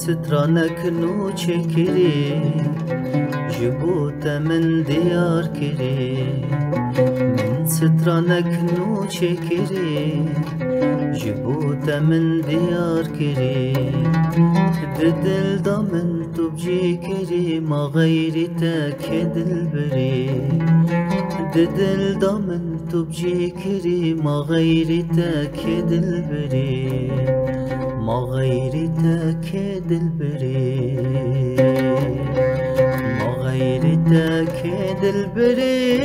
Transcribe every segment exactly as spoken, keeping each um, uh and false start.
سترانك نو چكري جبوت من ديار كري من سترانك نو چكري جبوت من ديار كري دل دامن تبجي كري ما غيرتك دل بري دل دامن تبجي كري ما غيرتك دل بري ما غيرتك دل بري ما غيرتك دل بري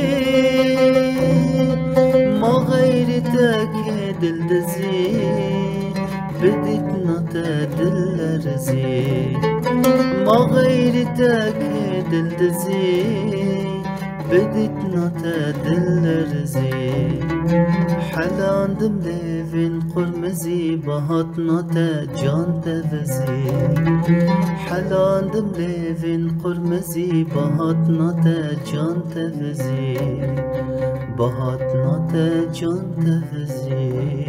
ما غيرتك دل دزي بدت نتا دل رزي ما غيرتك دل دزي بدت نتا دل رزي حلان دم ليفين قرمزي بهات نتا جان تفزي حلان دم ليفين قرمزي بهات نتا جان تفزي بهات نتا جان تفزي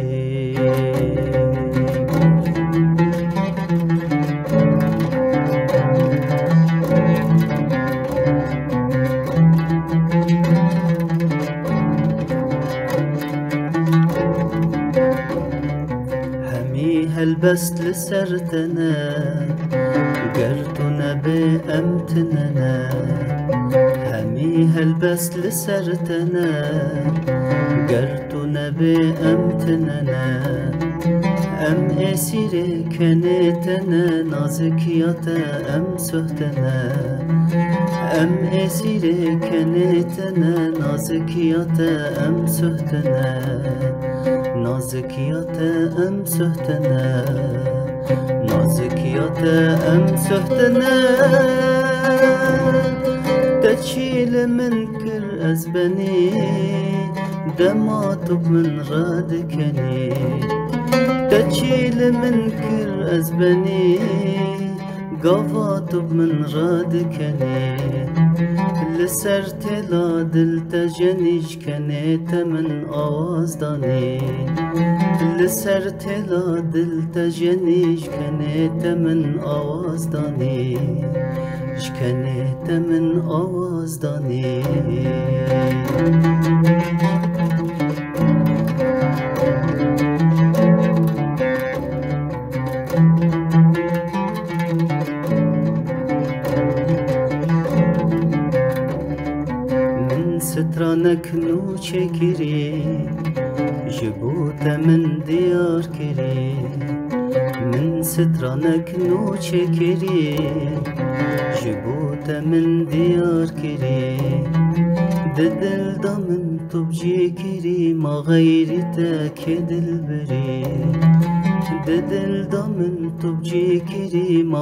هلبست لسرتنا قرتنا بأمتننا همي هلبست لسرتنا قرتنا بأمتننا أم أسير كنتنا نازكياتا أم سهتنا أم أسير كنتنا نازكياتا أم سهتنا نازكيات أم سهتنا نازكيات أم سهتنا تشيل منكر أزبني دماتب من رادكني تشيل منكر أزبني قفاتب من رادكني لسرت لا دل تجنيش كنيت من آواز داني لسرت لا دل تجنيش كنيت من آواز داني كنيت من آواز داني سترانك نو چكري جبوت من ديار كري من سترانك نو چكري جبوت من ديار كري دل دامن تبجي كري ما غيرتك دل بري دل دامن تبجي كري ما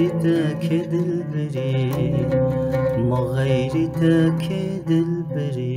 غيرتك دل بري ما غيرتك دل بري